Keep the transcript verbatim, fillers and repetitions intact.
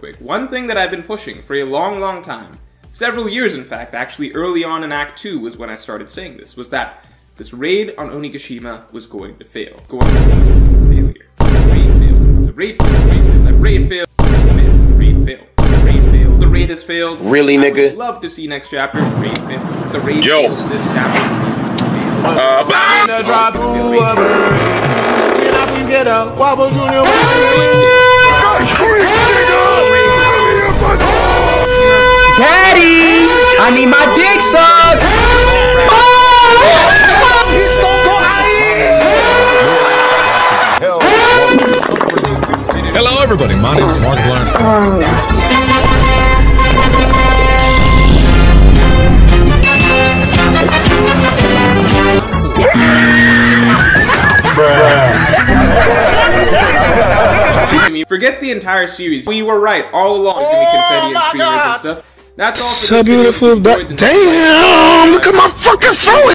quick. One thing that I've been pushing for a long, long time, several years in fact, actually early on in Act two was when I started saying this, was that this raid on Onigashima was going to fail. Going to failure. The raid failed. The raid failed. The raid failed. The raid failed. The raid has failed. Really, nigga? I would love to see next chapter. The raid failed. The raid Yo. failed this chapter. Uh, bang! Daddy, I need my dick sucked. Hello, everybody. My name is Mark Blunt. Forget the entire series. We were right all along. It's gonna be confetti and streamers and stuff. That's all for So this video. beautiful. Damn! Look at my fucking phone.